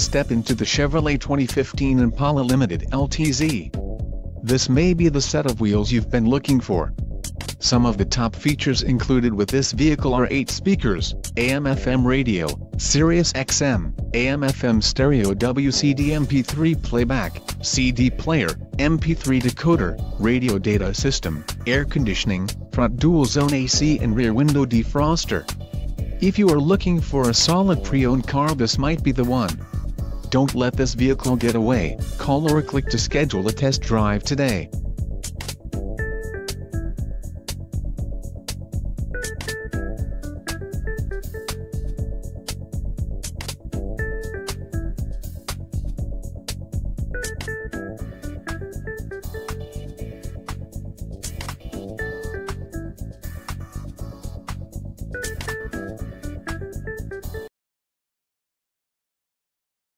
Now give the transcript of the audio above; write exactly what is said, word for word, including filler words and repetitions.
step into the Chevrolet twenty fifteen Impala Limited L T Z. This may be the set of wheels you've been looking for. Some of the top features included with this vehicle are eight speakers, A M F M radio, Sirius X M, A M F M stereo, W C D M P three playback, C D player, M P three decoder, radio data system, air conditioning, front dual-zone A C and rear window defroster. If you are looking for a solid pre-owned car, this might be the one. Don't let this vehicle get away. Call or click to schedule a test drive today.